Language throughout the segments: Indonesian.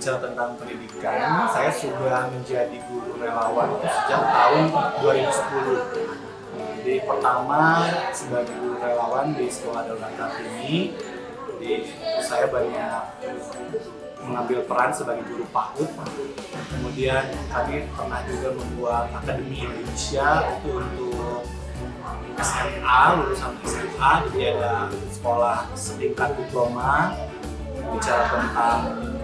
bicara tentang pendidikan, saya sudah menjadi guru relawan itu sejak tahun 2010. Jadi pertama sebagai guru relawan di Sekolah Darurat Kartini, saya banyak mengambil peran sebagai guru PAUD. Kemudian kami pernah juga membuat Akademi Indonesia itu untuk SMA, lulusan SMA, jadi ada sekolah setingkat diploma bicara tentang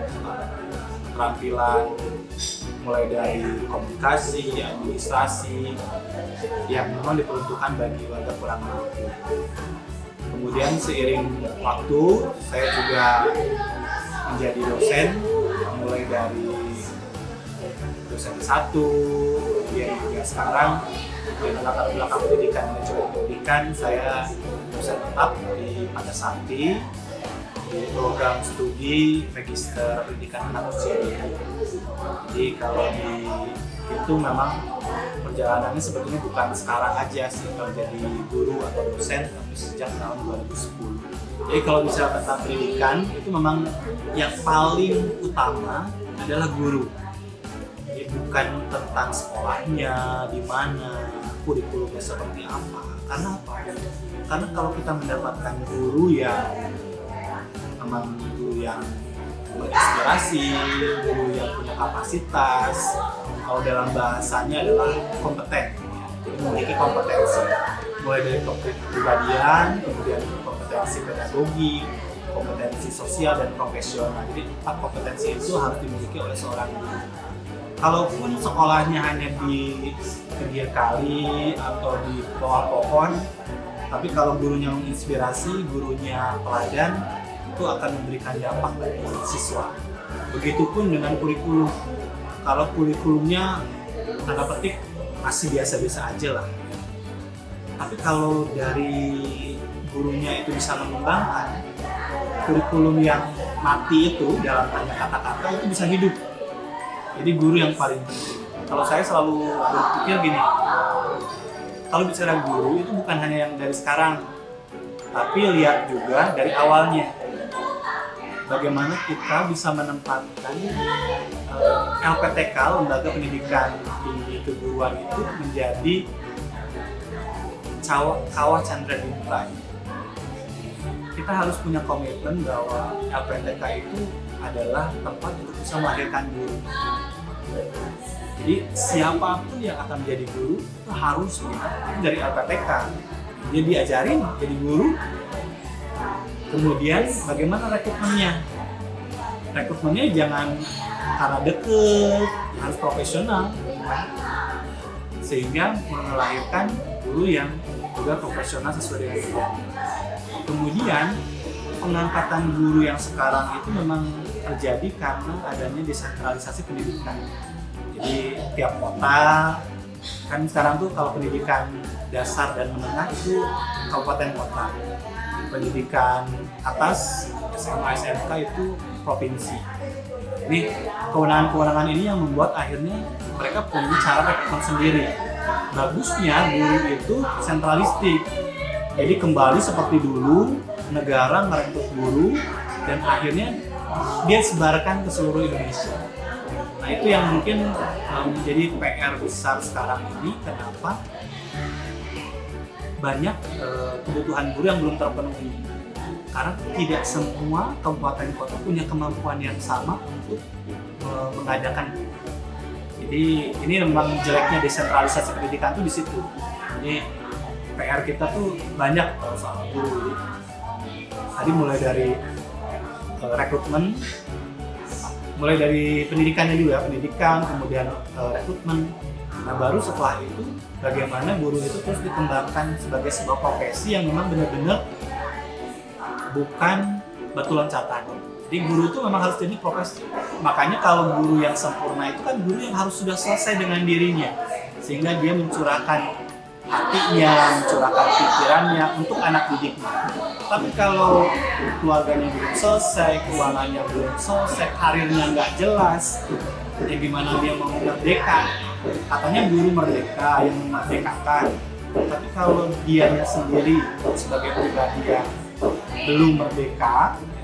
keterampilan mulai dari komunikasi, administrasi yang memang diperuntukkan bagi warga kurang mampu. Kemudian seiring waktu saya juga menjadi dosen, mulai dari dosen 1, kemudian juga sekarang dengan latar belakang pendidikan manajemen pendidikan, saya dosen tetap di Padasakti di program studi Magister Pendidikan Anak Usia Dini. Jadi kalau itu memang perjalanannya sebetulnya bukan sekarang aja sih kalau jadi guru atau dosen, tapi sejak tahun 2010. Jadi kalau bicara tentang pendidikan itu memang yang paling utama adalah guru. Jadi bukan tentang sekolahnya, di mana, kurikulumnya seperti apa. Karena apa? Karena kalau kita mendapatkan guru yang memang guru yang berinspirasi, guru yang punya kapasitas, kalau dalam bahasanya adalah kompeten, jadi memiliki kompetensi, mulai dari kepribadian, kemudian kompetensi pedagogi, kompetensi sosial dan profesional. Jadi 4 kompetensi itu harus dimiliki oleh seorang guru. Kalaupun sekolahnya hanya di pinggir kali atau di bawah pohon, tapi kalau gurunya menginspirasi, gurunya teladan, itu akan memberikan dampak bagi siswa. Begitupun dengan kurikulum. Kalau kurikulumnya tanda petik masih biasa-biasa aja lah. Tapi kalau dari gurunya itu bisa mengembangkan, kurikulum yang mati itu dalam tanda kata-kata itu bisa hidup. Jadi guru yang paling penting. Kalau saya selalu berpikir gini, kalau bicara guru itu bukan hanya yang dari sekarang, tapi lihat juga dari awalnya. Bagaimana kita bisa menempatkan LPTK, Lembaga Pendidikan Tinggi Keguruan itu menjadi kawah candra dinilai. Kita harus punya komitmen bahwa LPTK itu adalah tempat untuk bisa melahirkan guru. Jadi siapapun yang akan menjadi guru itu harusnya dari LPTK. Dia diajarin jadi guru. Kemudian bagaimana rekrutmennya? Rekrutmennya jangan karena deket, harus profesional, sehingga melahirkan guru yang juga profesional sesuai dengan bidang. Kemudian pengangkatan guru yang sekarang itu memang terjadi karena adanya desentralisasi pendidikan. Jadi tiap kota kan sekarang tuh kalau pendidikan dasar dan menengah itu kabupaten kota. Pendidikan atas SMA SMK itu provinsi. Ini kewenangan-kewenangan ini yang membuat akhirnya mereka punya cara rekrutmen sendiri. Bagusnya guru itu sentralistik. Jadi kembali seperti dulu, negara merekrut guru dan akhirnya dia sebarkan ke seluruh Indonesia. Nah itu yang mungkin menjadi PR besar sekarang ini. Kenapa? Banyak kebutuhan guru yang belum terpenuhi karena tidak semua kabupaten kota punya kemampuan yang sama untuk mengadakan. Jadi ini memang jeleknya desentralisasi pendidikan tuh di situ. Jadi PR kita tuh banyak soal guru. Tadi mulai dari rekrutmen, mulai dari pendidikannya dulu ya, pendidikan, kemudian rekrutmen. Nah baru setelah itu bagaimana guru itu terus dikembangkan sebagai sebuah profesi yang memang benar-benar bukan batu loncatan. Jadi guru itu memang harus jadi profesi. Makanya kalau guru yang sempurna itu kan guru yang harus sudah selesai dengan dirinya, sehingga dia mencurahkan hatinya, mencurahkan pikirannya untuk anak didiknya. Tapi kalau keluarganya belum selesai, keuangannya belum selesai, karirnya nggak jelas, ya gimana dia mau merdeka? Katanya guru merdeka yang memerdekakan, tapi kalau dianya sendiri sebagai pribadi yang belum merdeka,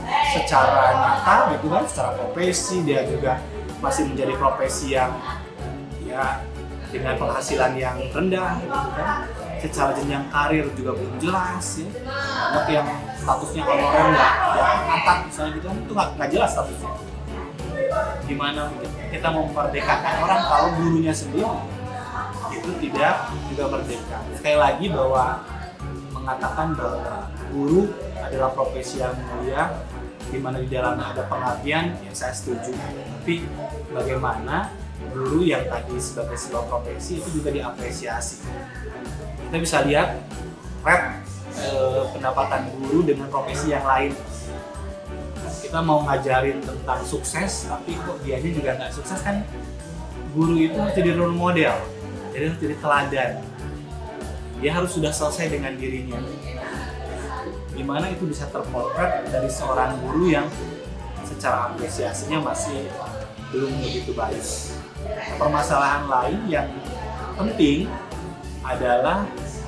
secara nyata gitu kan, secara profesi dia juga masih menjadi profesi yang ya dengan penghasilan yang rendah gitu kan, secara jenjang karir juga belum jelas ya, banyak yang statusnya honorer nggak angkat misalnya gitu kan, itu nggak jelas statusnya. Gimana kita mau memerdekakan orang kalau gurunya sendiri itu tidak juga merdeka. Sekali lagi bahwa mengatakan bahwa guru adalah profesi yang mulia, di mana di dalamnya ada pengabdian, ya saya setuju. Tapi bagaimana guru yang tadi sebagai sebuah profesi itu juga diapresiasi. Kita bisa lihat pendapatan guru dengan profesi yang lain. Kita mau ngajarin tentang sukses, tapi kok dianya juga nggak sukses kan? Guru itu harus jadi role model, jadi harus jadi teladan. Dia harus sudah selesai dengan dirinya. Gimana itu bisa terpotret dari seorang guru yang secara apresiasinya masih belum begitu baik. Permasalahan lain yang penting adalah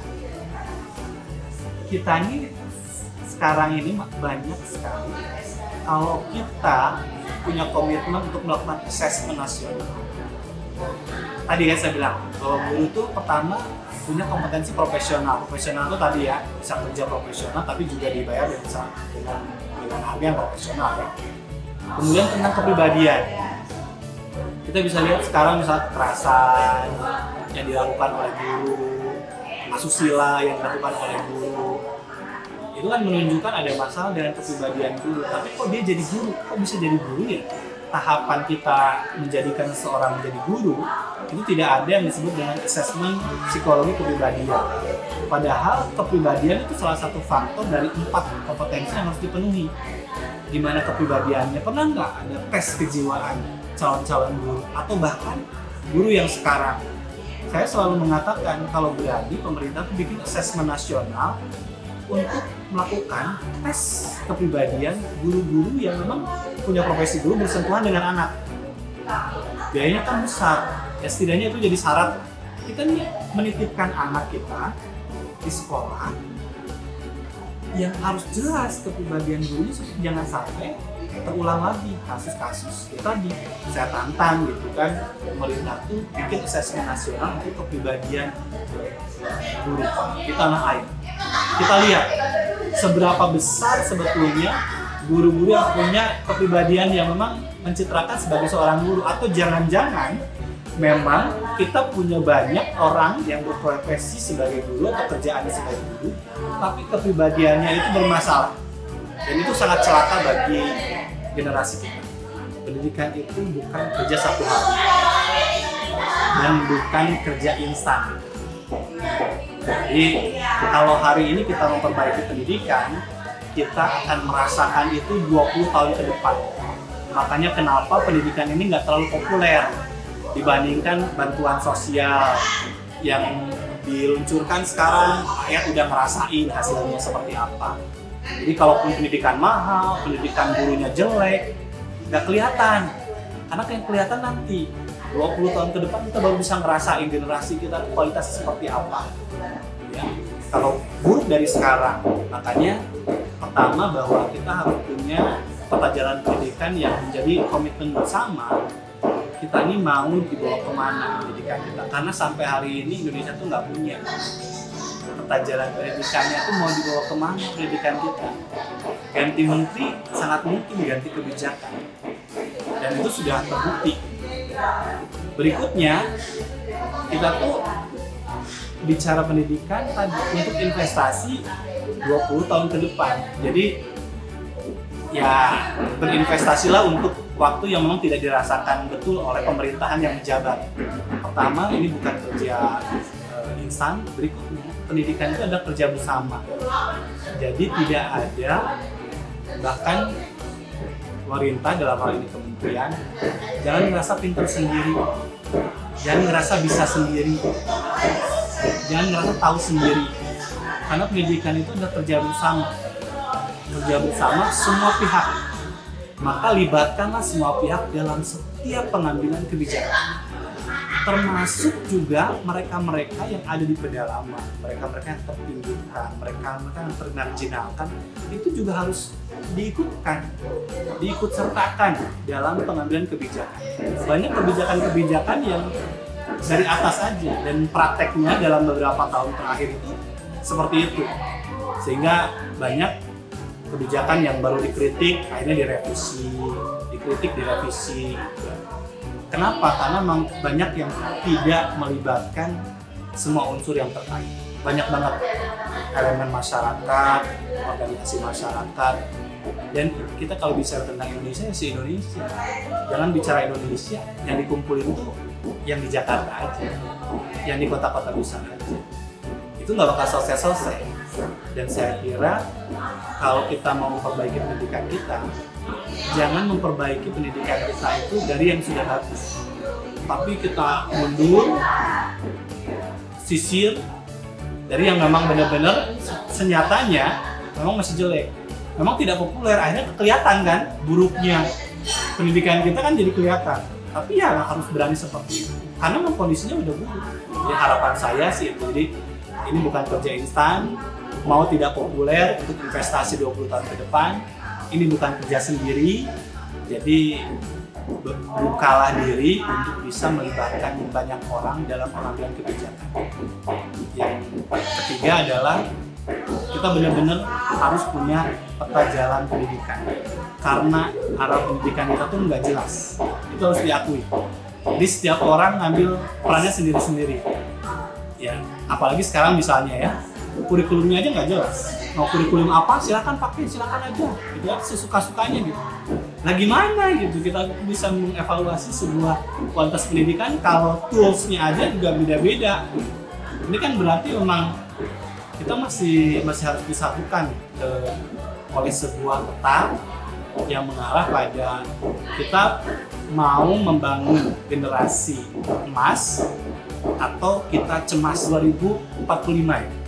kita ini sekarang ini banyak sekali kalau kita punya komitmen untuk melakukan assessment nasional. Tadi ya saya bilang bahwa guru itu pertama punya kompetensi profesional. Profesional itu tadi ya, bisa kerja profesional tapi juga dibayar dengan harga yang profesional ya. Kemudian tentang kepribadian. Kita bisa lihat sekarang misalnya kekerasan yang dilakukan oleh guru, asusila yang dilakukan oleh guru. Itu kan menunjukkan ada masalah dengan kepribadian guru. Tapi kok dia jadi guru? Kok bisa jadi guru ya? Tahapan kita menjadikan seseorang menjadi guru itu tidak ada yang disebut dengan assessment psikologi kepribadian. Padahal kepribadian itu salah satu faktor dari 4 kompetensi yang harus dipenuhi. Gimana kepribadiannya? Pernah nggak ada tes kejiwaan calon-calon guru atau bahkan guru yang sekarang? Saya selalu mengatakan kalau berani pemerintah itu bikin assessment nasional untuk melakukan tes kepribadian guru-guru yang memang punya profesi guru bersentuhan dengan anak. Biayanya kan besar, ya setidaknya itu jadi syarat. Kita nih menitipkan anak kita di sekolah yang harus jelas kepribadian gurunya, jangan sampai terulang lagi kasus-kasus itu tadi. Saya tantang gitu kan, pemerintah tuh bikin assessment nasional untuk kepribadian guru di tanah air. Kita lihat seberapa besar sebetulnya guru-guru yang punya kepribadian yang memang mencitrakan sebagai seorang guru, atau jangan-jangan memang kita punya banyak orang yang berprofesi sebagai guru atau kerjaannya sebagai guru tapi kepribadiannya itu bermasalah, dan itu sangat celaka bagi generasi kita. Pendidikan itu bukan kerja satu hari dan bukan kerja instan. Jadi kalau hari ini kita memperbaiki pendidikan, kita akan merasakan itu 20 tahun ke depan. Makanya kenapa pendidikan ini nggak terlalu populer dibandingkan bantuan sosial yang diluncurkan sekarang. Rakyat udah ngerasain hasilnya seperti apa. Jadi kalaupun pendidikan mahal, pendidikan gurunya jelek, nggak kelihatan. Karena yang kelihatan nanti 20 tahun ke depan kita baru bisa ngerasain generasi kita kualitasnya seperti apa. Ya, kalau buruk dari sekarang, makanya pertama bahwa kita harus punya peta jalan pendidikan yang menjadi komitmen bersama. Kita ini mau dibawa kemana pendidikan kita, karena sampai hari ini Indonesia tuh nggak punya peta jalan pendidikannya tuh mau dibawa kemana pendidikan kita. Ganti menteri sangat mungkin ganti kebijakan, dan itu sudah terbukti. Berikutnya kita tuh bicara pendidikan tadi untuk investasi 20 tahun ke depan. Jadi ya berinvestasilah untuk waktu yang memang tidak dirasakan betul oleh pemerintahan yang menjabat. Pertama, ini bukan kerja instan. Berikutnya, pendidikan itu adalah kerja bersama. Jadi tidak ada, bahkan pemerintah dalam hal ini kementerian, jangan ngerasa pintar sendiri, jangan ngerasa bisa sendiri, jangan ngerasa tahu sendiri. Karena pendidikan itu adalah kerja bersama. Kerja bersama semua pihak. Maka libatkanlah semua pihak dalam setiap pengambilan kebijakan. termasuk juga mereka-mereka yang ada di pedalaman, mereka-mereka yang terpinggirkan, mereka-mereka yang termarginalkan, itu juga harus diikut sertakan dalam pengambilan kebijakan. Banyak kebijakan-kebijakan yang dari atas aja, dan prakteknya dalam beberapa tahun terakhir itu seperti itu, sehingga banyak kebijakan yang baru dikritik akhirnya direvisi. Kenapa? Karena memang banyak yang tidak melibatkan semua unsur yang terkait. Banyak banget elemen masyarakat, organisasi masyarakat, dan kita kalau bicara tentang Indonesia ya se-Indonesia. Jangan bicara Indonesia, yang dikumpulin itu yang di Jakarta aja, yang di kota-kota besar aja. Itu nggak bakal selesai-selesai. Dan saya kira kalau kita mau memperbaiki pendidikan kita, jangan memperbaiki pendidikan kita itu dari yang sudah bagus, tapi kita mundur, sisir dari yang memang benar-benar senyatanya memang masih jelek, memang tidak populer. Akhirnya kelihatan kan buruknya pendidikan kita kan jadi kelihatan. Tapi ya harus berani seperti itu, karena memang kondisinya udah buruk. Jadi harapan saya sih itu, jadi ini bukan kerja instan, mau tidak populer untuk investasi 20 tahun ke depan, ini bukan kerja sendiri, jadi bukalah diri untuk bisa melibatkan banyak orang dalam pengambilan kebijakan. Yang ketiga adalah kita benar-benar harus punya peta jalan pendidikan, karena arah pendidikan kita tuh nggak jelas, itu harus diakui. Jadi setiap orang ngambil perannya sendiri-sendiri. Ya, apalagi sekarang misalnya ya, kurikulumnya aja nggak jelas. Mau kurikulum apa silakan pakai, silakan aja, gitu ya, sesuka-sukanya gitu. Nah gimana gitu kita bisa mengevaluasi sebuah kualitas pendidikan kalau toolsnya aja juga beda-beda. Ini kan berarti memang kita masih harus disatukan oleh sebuah peta yang mengarah pada kita mau membangun generasi emas atau kita cemas 2045 ya.